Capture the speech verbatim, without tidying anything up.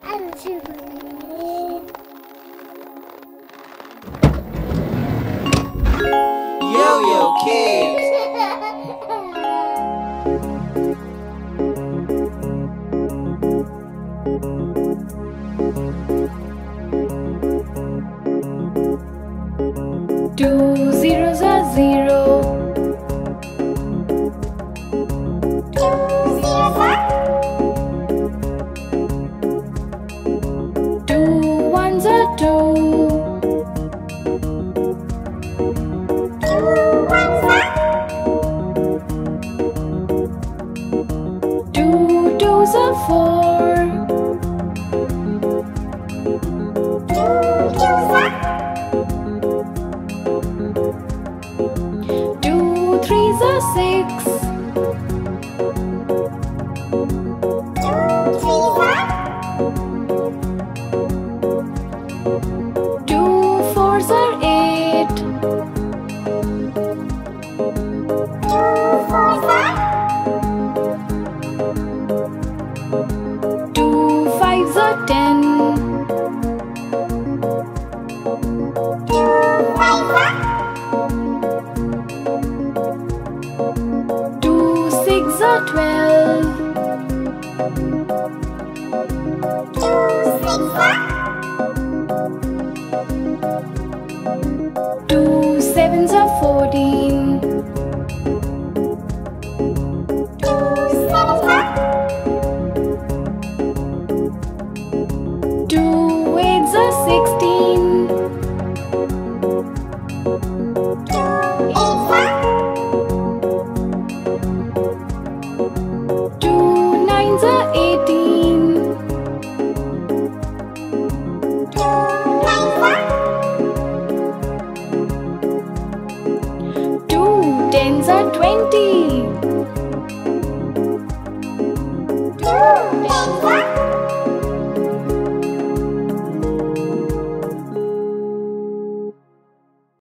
Yo-Yo Kids! Two zeros are zero. Two ones are two. Two twos are four. Two threes are six. Two fours are eight. Two fives are ten. Two six are twelve. Two sevens are fourteen. Two eights are sixteen. Two nines are eighteen. Two tens are twenty.